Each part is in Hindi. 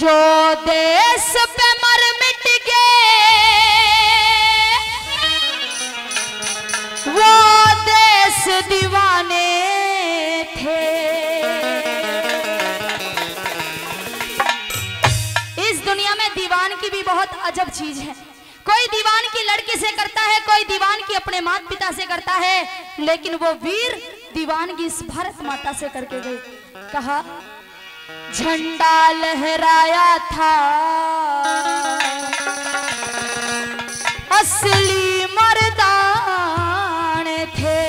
जो देश पे मर मिट गए वो देश दीवाने थे। इस दुनिया में दीवान की भी बहुत अजब चीज है। कोई दीवान की लड़की से करता है, कोई दीवान की अपने माता पिता से करता है, लेकिन वो वीर दीवानगी इस भारत माता से करके गई। कहा झंडा लहराया था असली मर्दान थे।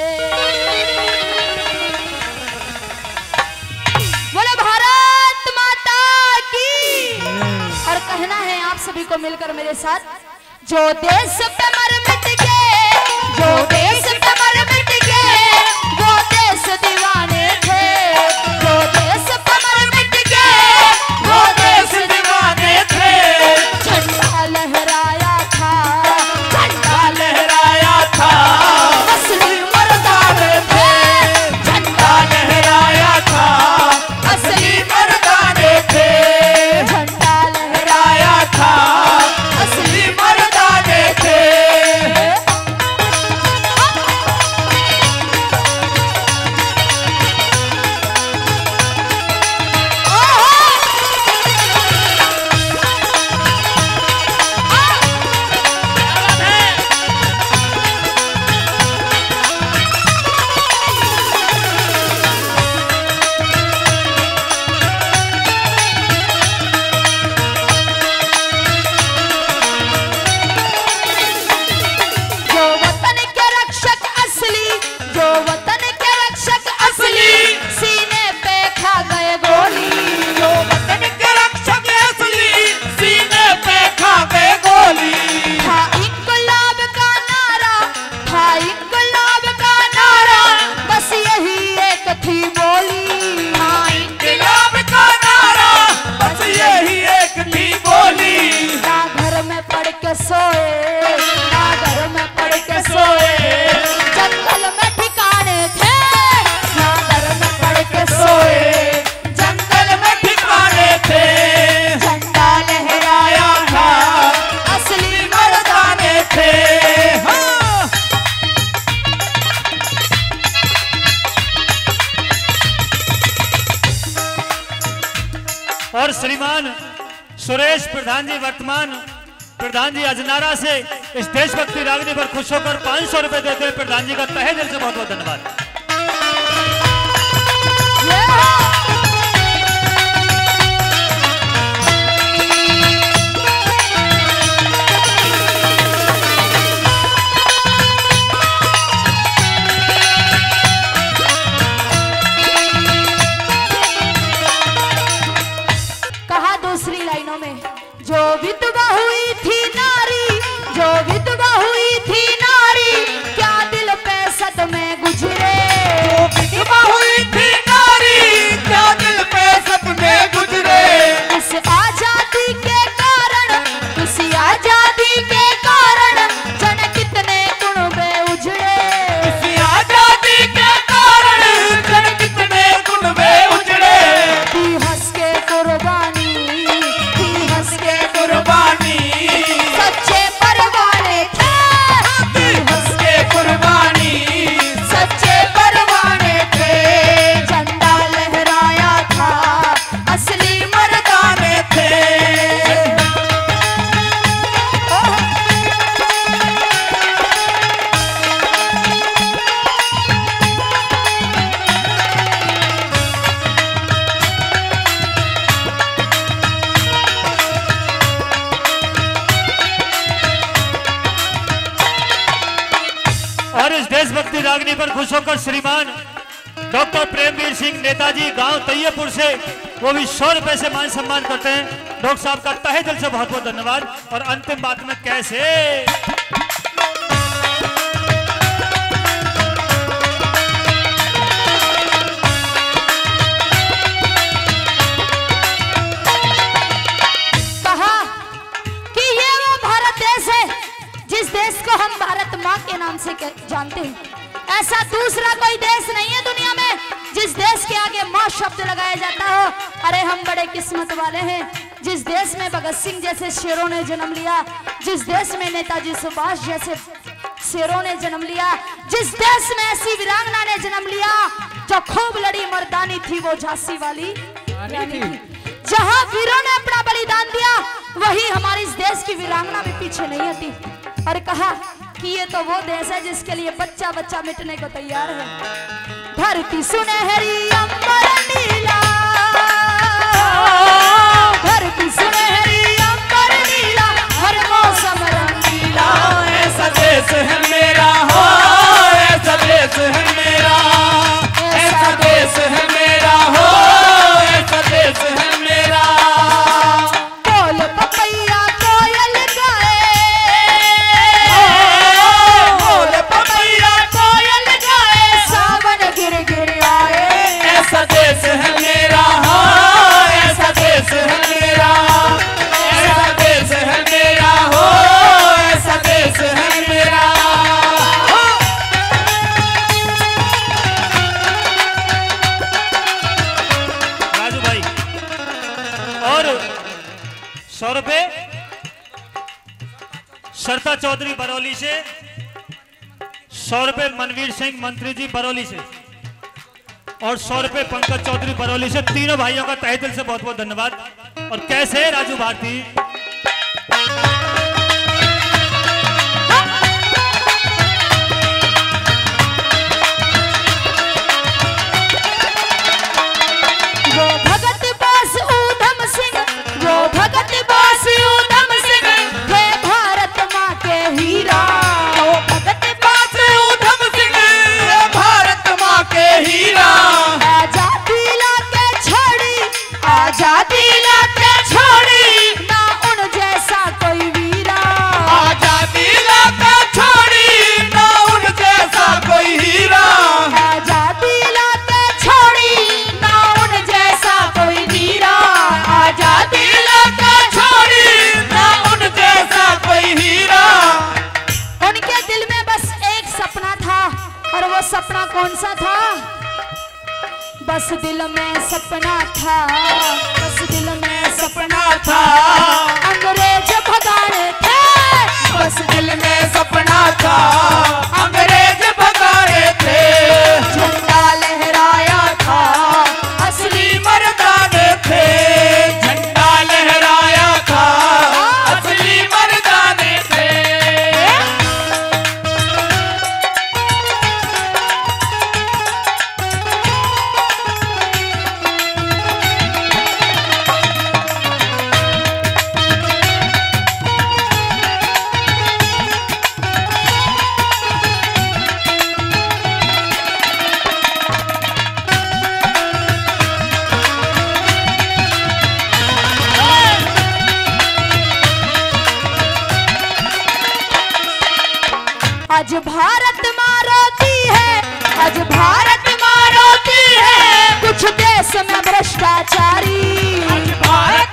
बोले भारत माता की। और कहना है आप सभी को मिलकर मेरे साथ, जो देश पे मर मिट गए, जो देश पे मर मिट गए वो देश दीवाने थे। जो देश पे मर मिट गए वो देश दीवाने थे। झंडा लहराया था, झंडा लहराया था असली मर्दाने थे। झंडा लहराया था असली मर्दाने थे। झंडा लहराया था असली मर्दाने थे। और श्रीमान सुरेश प्रधान जी, वर्तमान प्रधान जी अजनारा से इस देशभक्ति रागनी पर खुश होकर 500 रुपए देते हैं। प्रधान जी का तहे दिल से बहुत बहुत धन्यवाद। कहा दूसरी लाइनों में, जो विधवा हुई थी नारी, जो विधवा हुई थी नारी, क्या दिल पे सदमे गुजरे। जो विधवा हुई थी नारी, क्या दिल पे सदमे गुजरे। इस आजादी के कारण, इसी आजादी के कारण जन कितने कुनबे उजड़े। इसी आजादी के कारण जन कितने कुनबे उजड़े। थी हंस के कुर्बानी, सच्चे परवाने थे। हंस के कुर्बानी, सच्चे परवाने थे। झंडा लहराया था असली मर्दाने थे। और इस देशभक्ति रागनी पर खुश होकर श्रीमान डॉक्टर प्रेमवीर सिंह नेताजी गांव तैयपुर से वो भी 100 रुपए से मान सम्मान करते हैं। डॉक्टर साहब का तहे दिल से बहुत बहुत धन्यवाद। और अंतिम बात में कैसे कहा कि ये वो भारत देश है जिस देश को हम भारत माँ के नाम से जानते हैं। ऐसा दूसरा कोई देश नहीं है दुनिया में जिस देश के आगे माँ शब्द लगाया जाता हो। अरे हम बड़े किस्मत वाले हैं जिस देश में भगत सिंह जैसे शेरों ने जन्म लिया, जिस देश में नेताजी सुभाष जैसे शेरों ने जन्म लिया, जिस देश में ऐसी वीरांगना ने जन्म लिया जो खूब लड़ी मर्दानी थी, वो झांसी वाली रानी थी। जहां वीरों ने अपना बलिदान दिया वही हमारे इस देश की वीरांगना भी पीछे नहीं हटी और कहा कि ये तो वो देश है जिसके लिए बच्चा बच्चा मिटने को तैयार है। धरती सुनहरी अंबर नीला, धरती सुनहरी अंबर नीला, हर मौसम रंगीला। ऐसा देश है मेरा, हो ऐसा देश है मेरा, ऐसा देश है मेरा, हो ऐसा देश है मेरा। बोल पपैया कोयल गाए, बोल पपैया कोयल गाए, सावन गिर गिर आए। ऐसा देश है मेरा, हो ऐसा देश है मेरा, ऐसा देश है मेरा, हो ऐसा देश है मेरा। राजू भाई और 100 रुपए सरता चौधरी बरौली से, 100 रुपए मनवीर सिंह मंत्री जी बरौली से और 100 रुपए पंकज चौधरी बरौली से। तीनों भाइयों का तहे दिल से बहुत बहुत धन्यवाद। और कैसे है राजू भारती? वो भगत बास ऊधम सिंह, वो भगत बास ऊधम सिंह थे भारत माँ के हीरा। वो भगत बास ऊधम सिंह, भारत माँ के हीरा। आजादी लाके छोड़ी, आजादी लाके छोड़ी ना उन जैसा कोई वीरा। आजादी लाके छोड़ी, ना उन जैसा कोई हीरा। आजादी लाके छोड़ी, ना उन जैसा कोई वीरा। आजादी लाके छोड़ी, ना उन जैसा कोई हीरा। उनके दिल में बस एक सपना था और वो सपना कौन सा था? बस दिल में सपना था, बस दिल में सपना था, अंग्रेज भगाने थे। बस दिल में सपना था, अंग्रेज भगाए थे। झंडा लहराया था, असली मर्दाने थे, झंडा लहराया था, असली मर्दाने थे। आज भारत माँ रोती है, आज भारत माँ रोती है, कुछ देश में भ्रष्टाचारी। आज भारत